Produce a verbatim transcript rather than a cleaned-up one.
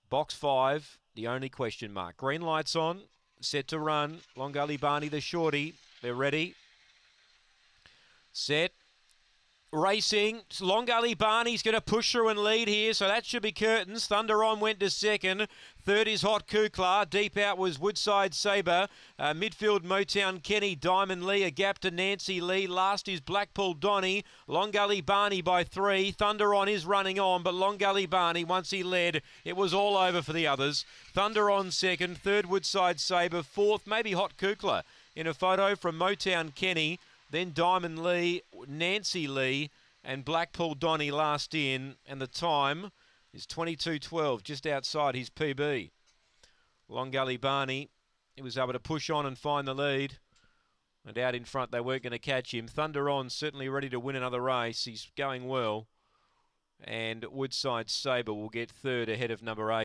Box five, the only question mark. Green lights on, set to run. Long Gully Barney, the shorty. They're ready. Set. Racing. Long Gully Barney's going to push through and lead here, so that should be curtains. Thunder On went to second. Third is Hot Kukla. Deep out was Woodside Sabre. Uh, midfield Motown Kenny, Diamond Lee, a gap to Nancy Lee. Last is Blackpool Donny. Long Gully Barney by three. Thunder On is running on, but Long Gully Barney, once he led, it was all over for the others. Thunder On second. Third Woodside Sabre. Fourth, maybe Hot Kukla in a photo from Motown Kenny. Then Diamond Lee, Nancy Lee, and Blackpool Donny last in. And the time is twenty-two twelve, just outside his P B. Long Gully Barney, he was able to push on and find the lead. And out in front, they weren't going to catch him. Thunder On certainly ready to win another race. He's going well. And Woodside Sabre will get third ahead of number eight.